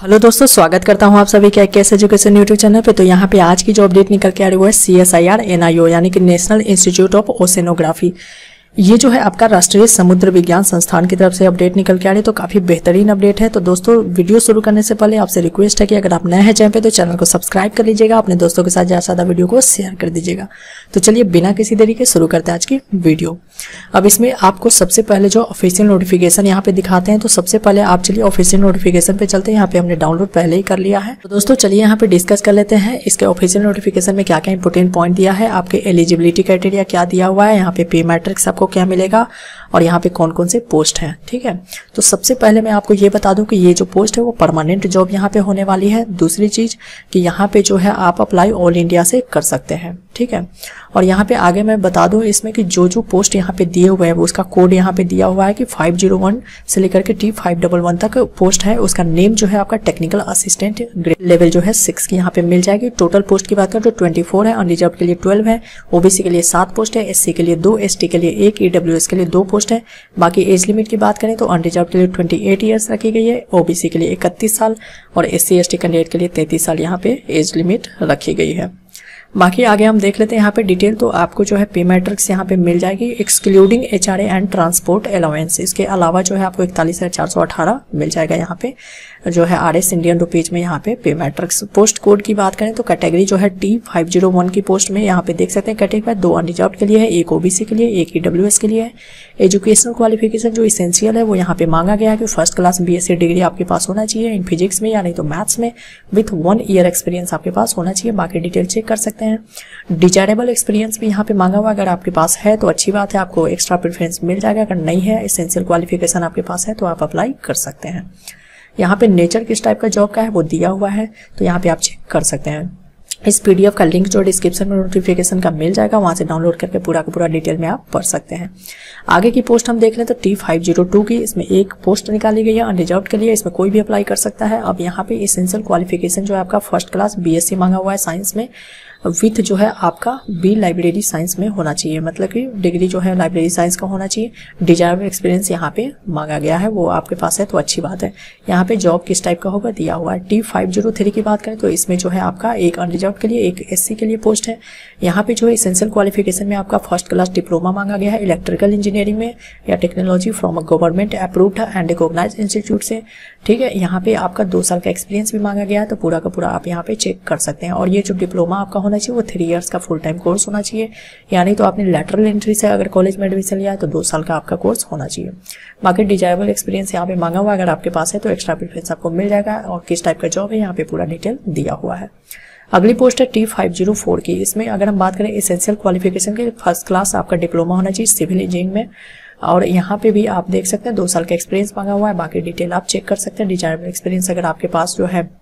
Hello दोस्तों, स्वागत करता हूं आप सभी का केएस एजुकेशन यूट्यूब चैनल पे। तो यहाँ पे आज की जो अपडेट निकल के आ रही है वो है CSIR NIO यानी कि नेशनल इंस्टीट्यूट ऑफ ओशनोग्राफी। ये जो है आपका राष्ट्रीय समुद्र विज्ञान संस्थान की तरफ से अपडेट निकल के आ रही है। तो काफी बेहतरीन अपडेट है। तो दोस्तों, वीडियो शुरू करने से पहले आपसे रिक्वेस्ट है कि अगर आप नए हैं चैनल पे तो चैनल को सब्सक्राइब कर लीजिएगा, अपने दोस्तों के साथ ज्यादा से ज्यादा वीडियो को शेयर कर दीजिएगा। तो चलिए बिना किसी देरी के शुरू करते हैं आज की वीडियो। अब इसमें आपको सबसे पहले जो ऑफिशियल नोटिफिकेशन यहाँ पे दिखाते हैं, तो सबसे पहले आप चलिए ऑफिशियल नोटिफिकेशन पे चलते हैं। यहाँ पे हमने डाउनलोड पहले ही कर लिया है। तो दोस्तों चलिए यहाँ पे डिस्कस कर लेते हैं इसके ऑफिशियल नोटिफिकेशन में क्या क्या इंपोर्टेंट पॉइंट दिया है, आपके एलिजिबिलिटी क्राइटेरिया क्या दिया हुआ है, यहाँ पे पे मैट्रिक्स आपको क्या मिलेगा और यहाँ पे कौन कौन से पोस्ट हैं। ठीक है, तो सबसे पहले मैं आपको ये बता दूं कि ये जो पोस्ट है वो परमानेंट जॉब यहाँ पे होने वाली है। दूसरी चीज कि यहाँ पे जो है आप अप्लाई ऑल इंडिया से कर सकते हैं। ठीक है, और यहाँ पे आगे मैं बता दूं इसमें कि जो जो पोस्ट यहाँ पे दिए हुए हैं वो उसका कोड यहाँ पे दिया हुआ है कि 501 से लेकर के T511 तक पोस्ट है। उसका नेम जो है आपका टेक्निकल असिस्टेंट ग्रेड लेवल जो है 6 की यहाँ पे मिल जाएगी। टोटल पोस्ट की बात करें तो 24 है, अनरिजर्व के लिए 12 है, ओबीसी के लिए 7 पोस्ट है, SC के लिए 2, ST के लिए 1, EWS के लिए 2 पोस्ट है। बाकी एज लिमिट की बात करें तो अनरिजर्व के लिए 28 ईयर्स रखी गई है, ओबीसी के लिए 31 साल और SC ST कैंडिडेट के लिए 33 साल यहाँ पे एज लिमिट रखी गई है। बाकी आगे हम देख लेते हैं यहाँ पे डिटेल। तो आपको जो है पे मैट्रिक्स यहाँ पे मिल जाएगी excluding HRA and transport allowance. इसके अलावा जो है आपको 41,418 मिल जाएगा यहाँ पे जो है RS इंडियन रुपीज में यहाँ पे मैट्रिक्स। पोस्ट कोड की बात करें तो कैटेगरी जो है T501 की पोस्ट में यहाँ पे देख सकते हैं कैटेगरी 2 अनरिजर्व के लिए है, 1 ओबीसी के लिए, 1 EWS के लिए है। एजुकेशनल क्वालिफिकेशन जो इसेंशियल है वो यहाँ पे मांगा गया है कि फर्स्ट क्लास BSc डिग्री आपके पास होना चाहिए इन फिजिक्स में या नहीं तो मैथ्स में विथ 1 ईयर एक्सपीरियंस आपके पास होना चाहिए। बाकी डिटेल चेक कर सकते हैं। डिजायरेबल एक्सपीरियंस भी यहाँ पे मांगा हुआ, अगर आपके पास है तो अच्छी बात है, आपको एक्स्ट्रा प्रेफरेंस मिल जाएगा। अगर नहीं है, एसेंशियल क्वालिफिकेशन आपके पास है तो आप अप्लाई कर सकते हैं। यहाँ पे नेचर किस टाइप का जॉब का है वो दिया हुआ है, तो यहाँ पे आप चेक कर सकते हैं। इस PDF का लिंक जो डिस्क्रिप्शन में नोटिफिकेशन का मिल जाएगा, वहां से डाउनलोड करके पूरा का पूरा डिटेल में आप पढ़ सकते हैं। आगे की पोस्ट हम देख लें तो T502 की इसमें एक पोस्ट निकाली गई है अनरिजर्व के लिए, इसमें कोई भी अप्लाई कर सकता है। अब यहाँ पे एसेंशियल क्वालिफिकेशन जो है आपका फर्स्ट क्लास BSc मांगा हुआ है साइंस में विथ जो है आपका B लाइब्रेरी साइंस में होना चाहिए, मतलब कि डिग्री जो है लाइब्रेरी साइंस का होना चाहिए। डिजायरेबल एक्सपीरियंस यहाँ पे मांगा गया है, वो आपके पास है तो अच्छी बात है। यहाँ पे जॉब किस टाइप का होगा दिया हुआ है। T503 की बात करें तो इसमें जो है आपका एक अनरिजर्व के लिए, एक SC के लिए पोस्ट है। यहाँ पे जो है एसेंशियल क्वालिफिकेशन में आपका फर्स्ट क्लास डिप्लोमा मांगा गया है इलेक्ट्रिकल इंजीनियरिंग में या technology from a government approved and recognised institute से। ठीक है, यहाँ पे आपका 2 साल का एक्सपीरियंस भी मांगा गया है, तो पूरा का पूरा आप यहाँ पे चेक कर सकते हैं। और ये जो डिप्लोमा आपका होना चाहिए वो 3 इयर्स का फुल टाइम कोर्स होना चाहिए, यानी तो आपने लैटरल एंट्री से अगर कॉलेज में एडमिशन लिया है तो 2 साल का आपका कोर्स होना चाहिए। बाकी डिजायरेबल एक्सपीरियंस यहाँ पे मांगा हुआ, अगर आपके पास है तो एक्स्ट्रा प्रेफरेंस आपको मिल जाएगा। और किस टाइप का जॉब है यहाँ पे पूरा डिटेल दिया हुआ है। अगली पोस्ट है T504 की। इसमें अगर हम बात करें एसेंशियल क्वालिफिकेशन के, फर्स्ट क्लास आपका डिप्लोमा होना चाहिए सिविल इंजीनियरिंग में, और यहाँ पे भी आप देख सकते हैं 2 साल का एक्सपीरियंस मांगा हुआ है। बाकी डिटेल आप चेक कर सकते हैं। डिजायरेबल एक्सपीरियंस अगर आपके पास जो है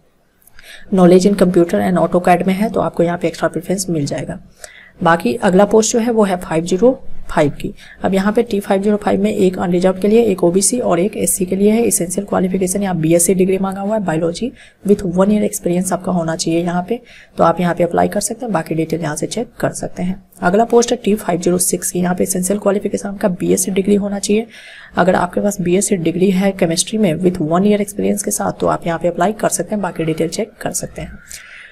knowledge in computer and AutoCAD में है तो आपको यहाँ पे एक्स्ट्रा प्रेफरेंस मिल जाएगा। बाकी अगला पोस्ट जो है वो है 505 की। अब यहाँ पे T505 में एक अनरिजर्व के लिए, एक ओबीसी और एक SC के लिए है। एसेंशियल क्वालिफिकेशन यहाँ BSc डिग्री मांगा हुआ है बायोलॉजी विथ 1 ईयर एक्सपीरियंस आपका होना चाहिए यहाँ पे, तो आप यहाँ पे अप्लाई कर सकते हैं। बाकी डिटेल यहाँ से चेक कर सकते हैं। अगला पोस्ट है T506 की। यहाँ पे एसेंशियल क्वालिफिकेशन आपका BSc डिग्री होना चाहिए। अगर आपके पास BSc डिग्री है केमिस्ट्री में विथ 1 ईयर एक्सपीरियंस के साथ तो आप यहाँ पे अप्लाई कर सकते हैं। बाकी डिटेल चेक कर सकते हैं।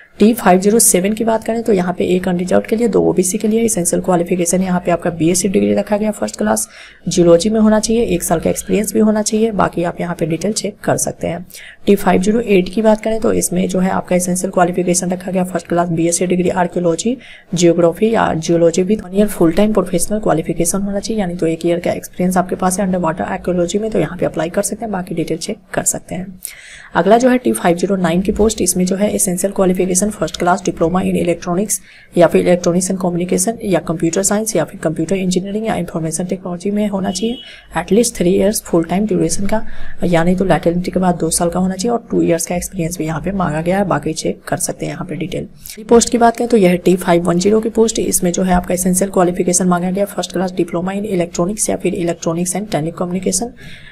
T507 की बात करें तो यहाँ पे एक अनरिजर्व के लिए, 2 ओबीसी के लिए। एसेंशियल क्वालिफिकेशन यहाँ पे आपका BSc डिग्री रखा गया फर्स्ट क्लास, जियोलॉजी में होना चाहिए, 1 साल का एक्सपीरियंस भी होना चाहिए। बाकी आप यहाँ पे डिटेल चेक कर सकते हैं। T508 की बात करें तो इसमें जो है आपका एसेंशियल क्वालिफिकेशन रखा गया first class BSc degree archaeology, geography या geology with 1 year full time professional qualification होना चाहिए, यानी तो 1 ईयर का एक्सपीरियंस आपके पास है अंडर वाटर आर्कियोलॉजी में, तो यहाँ पे अप्लाई कर सकते हैं। बाकी डिटेल चेक कर सकते हैं। अगला जो है T509 की पोस्ट, इसमें जो है essential qualification first class diploma in electronics या फिर इलेक्ट्रॉनिक्स एंड कम्युनिकेशन या कंप्यूटर साइंस या फिर कंप्यूटर इंजीनियरिंग या इंफॉर्मेशन टेक्नोलॉजी में होना चाहिए। At least 3 years full time duration का, यानी तो लैटरल एंट्री के बाद 2 साल का होना चाहिए और 2 इयर्स का एक्सपीरियंस भी यहाँ पे मांगा गया है। बाकी चेक कर सकते हैं यहाँ पे डिटेल। पोस्ट की बात करें तो यह है T510 की पोस्ट। इसमें जो है आपका एसेंशियल क्वालिफिकेशन मांगा गया first class diploma in electronics या फिर इलेक्ट्रॉनिक्स एंड टेलीकम्युनिकेशन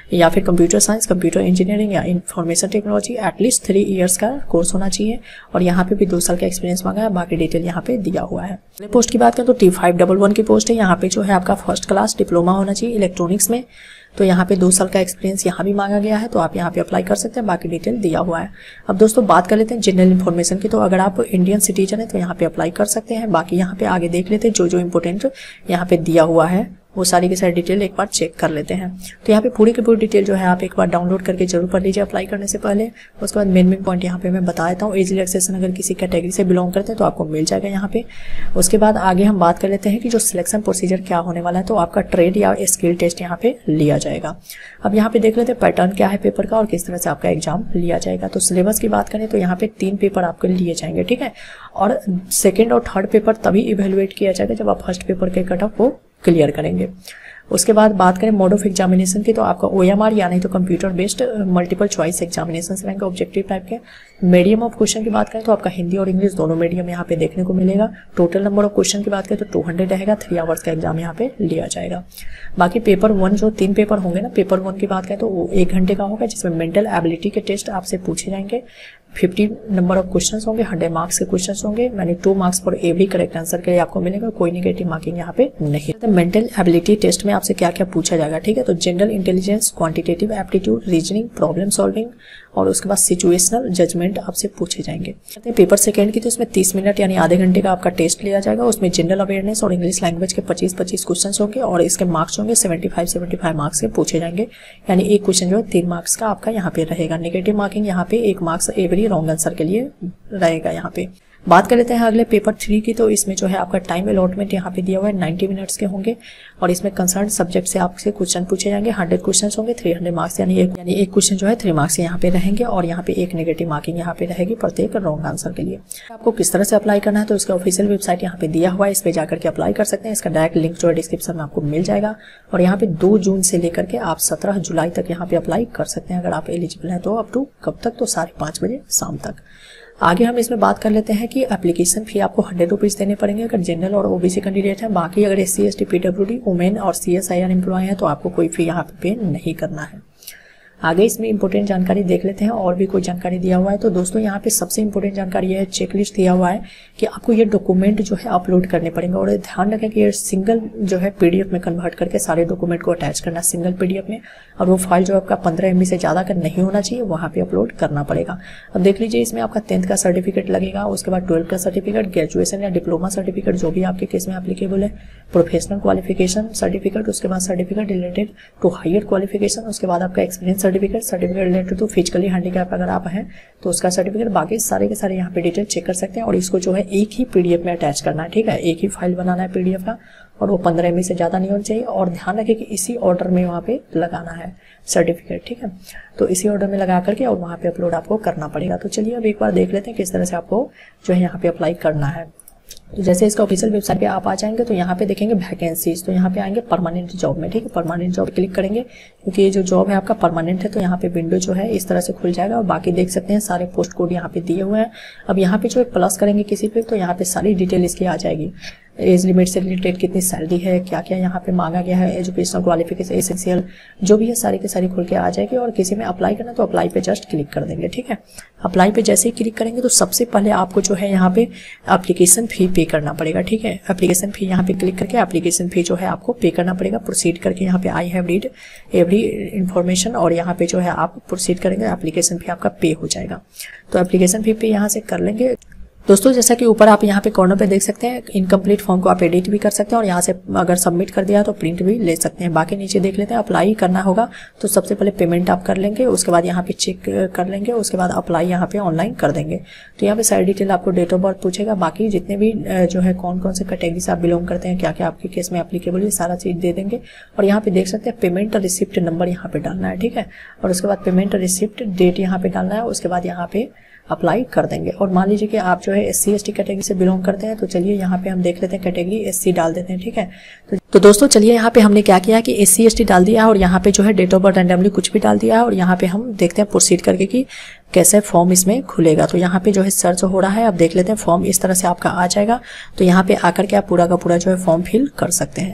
या फिर कंप्यूटर साइंस, कंप्यूटर इंजीनियरिंग या इंफॉर्मेशन टेक्नोलॉजी, एटलीस्ट 3 इयर्स का कोर्स होना चाहिए और यहाँ पे भी 2 साल का एक्सपीरियंस मांगा है। बाकी डिटेल यहाँ पे दिया हुआ है। पोस्ट की बात करें तो T511 की पोस्ट है। यहाँ पे जो है आपका फर्स्ट क्लास डिप्लोमा होना चाहिए इलेक्ट्रॉनिक्स में, तो यहाँ पे 2 साल का एक्सपीरियंस यहाँ भी मांगा गया है, तो आप यहाँ पे अप्लाई कर सकते हैं। बाकी डिटेल दिया हुआ है। अब दोस्तों बात कर लेते हैं जनरल इन्फॉर्मेशन की, तो अगर आप इंडियन सिटीजन है तो यहाँ पे अप्लाई कर सकते हैं। बाकी यहाँ पे आगे देख लेते हैं जो जो इम्पोर्टेंट यहाँ पे दिया हुआ है वो सारी की सारी डिटेल एक बार चेक कर लेते हैं। तो यहाँ पे पूरी की पूरी डिटेल जो है आप एक बार डाउनलोड करके जरूर पढ़ लीजिए अप्लाई करने से पहले। उसके बाद मेन पॉइंट यहाँ पे मैं बता देता हूँ। एज रिलैक्सेशन अगर किसी कैटेगरी से बिलोंग करते हैं तो आपको मिल जाएगा यहाँ पे। उसके बाद आगे हम बात कर लेते हैं कि जो सिलेक्शन प्रोसीजर क्या होने वाला है, तो आपका ट्रेड या स्किल टेस्ट यहाँ पे लिया जाएगा। अब यहाँ पे देख लेते हैं पैटर्न क्या है पेपर का और किस तरह से आपका एग्जाम लिया जाएगा। तो सिलेबस की बात करें तो यहाँ पे 3 पेपर आपके लिए जाएंगे, ठीक है। और सेकेंड और थर्ड पेपर तभी इवेलुएट किया जाएगा जब आप फर्स्ट पेपर के कट ऑफ को क्लियर करेंगे। उसके बाद बात करें मोड ऑफ एग्जामिनेशन की, तो आपका OMR यानी तो computer based multiple choice examination रहेंगे ऑब्जेक्टिव टाइप के। मीडियम ऑफ क्वेश्चन की बात करें तो आपका हिंदी और इंग्लिश दोनों मीडियम यहाँ पे देखने को मिलेगा। टोटल नंबर ऑफ क्वेश्चन की बात करें तो 200 रहेगा। 3 आवर्स का एग्जाम यहाँ पे लिया जाएगा। बाकी पेपर 1 जो 3 पेपर होंगे ना, पेपर 1 की बात करें तो वो 1 घंटे का होगा, जिसमें मेंटल एबिलिटी के टेस्ट आपसे पूछे जाएंगे। 50 नंबर ऑफ क्वेश्चंस होंगे, 100 मार्क्स के क्वेश्चंस होंगे, यानी 2 marks for every correct answer के लिए आपको मिलेगा। कोई नेगेटिव मार्किंग यहाँ पे नहीं। तो मेंटल एबिलिटी टेस्ट में आपसे क्या क्या पूछा जाएगा, ठीक है। तो general intelligence, quantitative aptitude, reasoning, problem solving और उसके बाद सिचुएशनल जजमेंट आपसे पूछे जाएंगे। पेपर सेकंड की तो इसमें 30 मिनट यानी आधे घंटे का आपका टेस्ट लिया जाएगा। उसमें जनरल अवेयरनेस और इंग्लिश लैंग्वेज के 25-25 क्वेश्चन होंगे और इसके मार्क्स होंगे 75 मार्क्स के पूछे जाएंगे, यानी एक क्वेश्चन जो है 3 मार्क्स का आपका यहाँ पे रहेगा। नेगेटिव मार्किंग यहाँ पे 1 मार्क्स एवरी रॉन्ग आंसर के लिए रहेगा। यहाँ पे बात कर लेते हैं अगले पेपर 3 की, तो इसमें जो है आपका टाइम अलॉटमेंट यहाँ पे दिया हुआ है 90 मिनट्स के होंगे और इसमें कंसर्न सब्जेक्ट से आपसे क्वेश्चन पूछे जाएंगे। 100 क्वेश्चन होंगे, 300 मार्क्स, यानी एक क्वेश्चन जो है 3 मार्क्स यहाँ पे रहेंगे और यहाँ पे 1 नेगेटिव मार्किंग यहाँ पे रहेगी प्रत्येक रॉन्ग आंसर के लिए। आपको किस तरह से अप्लाई करना है तो इसका ऑफिशियल वेबसाइट यहाँ पे दिया हुआ है, इस पे जाकर के अप्लाई कर सकते हैं। इसका डायरेक्ट लिंक जो है डिस्क्रिप्शन में आपको मिल जाएगा और यहाँ पे 2 जून से लेकर के आप 17 जुलाई तक यहाँ पे अप्लाई कर सकते हैं अगर आप एलिजिबल हैं तो। अप टू कब तक, तो 5:30 बजे शाम तक। आगे हम इसमें बात कर लेते हैं कि एप्लीकेशन फी आपको 100 रुपीज़ देने पड़ेंगे अगर जनरल और OBC कैंडिडेट है। बाकी अगर SC ST PWD वुमेन और CSIR एम्प्लॉय है तो आपको कोई फी यहाँ पे नहीं करना है। आगे इसमें इंपॉर्टेंट जानकारी देख लेते हैं और भी कोई जानकारी दिया हुआ है। तो दोस्तों यहाँ पे सबसे इंपॉर्टेंट जानकारी यह है, चेकलिस्ट दिया हुआ है कि आपको ये डॉक्यूमेंट जो है अपलोड करने पड़ेंगे और ध्यान रखें कि ये सिंगल जो है PDF में कन्वर्ट करके सारे डॉक्यूमेंट को अटैच करना सिंगल PDF में, और वो फाइल जो आपका 15 MB से ज़्यादा का नहीं होना चाहिए, वहाँ पे अपलोड करना पड़ेगा। अब देख लीजिए इसमें आपका 10th का सर्टिफिकेट लगेगा, उसके बाद 12th का सर्टिफिकेट, ग्रेजुएशन या डिप्लोमा सर्टिफिकेट जो भी आपके केस में एप्लीकेबल है, प्रोफेशनल क्वालिफिकेशन सर्टिफिकेट, उसके बाद certificate related to higher qualification, उसके बाद आपका experience certificate related to physically handicap अगर आप हैं तो उसका सर्टिफिकेट। बाकी सारे के सारे यहाँ पे डिटेल चेक कर सकते हैं और इसको जो है एक ही PDF में अटैच करना है, ठीक है। एक ही फाइल बनाना है PDF का और वो 15 MB से ज़्यादा नहीं होना चाहिए और ध्यान रखें कि इसी ऑर्डर में वहाँ पे लगाना है सर्टिफिकेट, ठीक है। तो इसी ऑर्डर में लगा करके और वहाँ पे अपलोड आपको करना पड़ेगा। तो चलिए अब एक बार देख लेते हैं किस तरह से आपको जो है यहाँ पे अप्लाई करना है। तो जैसे इसका ऑफिशियल वेबसाइट पे आप आ जाएंगे तो यहाँ पे देखेंगे वैकेंसीज, तो यहाँ पे आएंगे परमानेंट जॉब में, ठीक है। परमानेंट जॉब क्लिक करेंगे क्योंकि ये जो जॉब है आपका परमानेंट है, तो यहाँ पे विंडो जो है इस तरह से खुल जाएगा और बाकी देख सकते हैं सारे पोस्ट कोड यहाँ पे दिए हुए हैं। अब यहाँ पे जो प्लस करेंगे किसी पे तो यहाँ पे सारी डिटेल इसकी आ जाएगी। एज लिमिट से रिलेटेड कितनी सैलरी है, क्या क्या यहाँ पे मांगा गया है, एजुकेशनल क्वालिफिकेशन, एसेंशियल जो भी है सारी की सारी खुल के आ जाएगी। और किसी में अप्लाई करना तो अप्लाई पे जस्ट क्लिक कर देंगे, ठीक है। अप्लाई पे जैसे ही क्लिक करेंगे तो सबसे पहले आपको जो है यहाँ पे एप्लीकेशन फी पे करना पड़ेगा, ठीक है। एप्लीकेशन फी यहाँ पे क्लिक करके एप्लीकेशन फी जो है आपको पे करना पड़ेगा। प्रोसीड करके यहाँ पे I have read every information और यहाँ पे जो है आप प्रोसीड करेंगे, एप्लीकेशन फी आपका पे हो जाएगा। तो एप्लीकेशन फी पे यहाँ से कर लेंगे। दोस्तों जैसा कि ऊपर आप यहाँ पे कॉर्नर पे देख सकते हैं, इनकम्प्लीट फॉर्म को आप एडिट भी कर सकते हैं और यहाँ से अगर सबमिट कर दिया तो प्रिंट भी ले सकते हैं। बाकी नीचे देख लेते हैं अप्लाई करना होगा तो सबसे पहले पेमेंट आप कर लेंगे, उसके बाद यहाँ पे चेक कर लेंगे, उसके बाद अप्लाई यहाँ पे ऑनलाइन कर देंगे। तो यहाँ पे सारी डिटेल आपको डेट ऑफ बर्थ पूछेगा, बाकी जितने भी जो है कौन कौन से कैटेगरी से आप बिलोंग करते हैं, क्या क्या आपके केस में एप्लीकेबल है, सारा चीज दे देंगे। और यहाँ पे देख सकते हैं पेमेंट रिसिप्ट नंबर यहाँ पे डालना है, ठीक है। और उसके बाद पेमेंट रिसिप्ट डेट यहाँ पे डालना है, उसके बाद यहाँ पे अप्लाई कर देंगे। और मान लीजिए कि आप जो है SC ST कैटेगरी से बिलोंग करते हैं तो चलिए यहाँ पे हम देख लेते हैं कैटेगरी SC डाल देते हैं, ठीक है। तो दोस्तों चलिए यहाँ पे हमने क्या किया कि SC ST डाल दिया है और यहाँ पे जो है डेट ऑफ बर्थ रैंडमली कुछ भी डाल दिया है और यहाँ पे हम देखते हैं प्रोसीड करके कि कैसे फॉर्म इसमें खुलेगा। तो यहाँ पे जो है सर्च हो रहा है, अब देख लेते हैं फॉर्म इस तरह से आपका आ जाएगा। तो यहाँ पे आकर के आप पूरा का पूरा जो है फॉर्म फिल कर सकते हैं।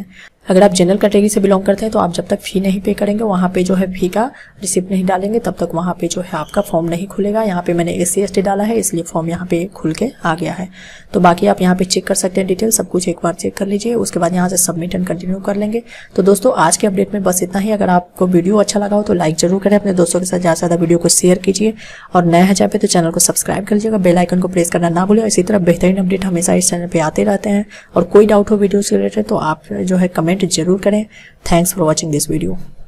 अगर आप जनरल कैटेगरी से बिलोंग करते हैं तो आप जब तक फी नहीं पे करेंगे, वहाँ पे जो है फी का रिसिप्ट नहीं डालेंगे, तब तक वहाँ पे जो है आपका फॉर्म नहीं खुलेगा। यहाँ पे मैंने SC ST डाला है, इसलिए फॉर्म यहाँ पे खुल के आ गया है। तो बाकी आप यहाँ पे चेक कर सकते हैं, डिटेल सब कुछ एक बार चेक कर लीजिए, उसके बाद यहाँ से सबमिट एंड कंटिन्यू कर लेंगे। तो दोस्तों आज के अपडेट में बस इतना ही। अगर आपको वीडियो अच्छा लगा हो तो लाइक जरूर करें, अपने दोस्तों के साथ ज़्यादा से ज़्यादा वीडियो को शेयर कीजिए, और नया है जहाँ पे तो चैनल को सब्सक्राइब कर लीजिएगा, बेल आइकन को प्रेस करना ना भूलें। इसी तरह बेहतरीन अपडेट हमेशा इस चैनल पे आते रहते हैं, और कोई डाउट हो वीडियो से रिलेटेड तो आप जो है कमेंट जरूर करें। Thanks for watching this video.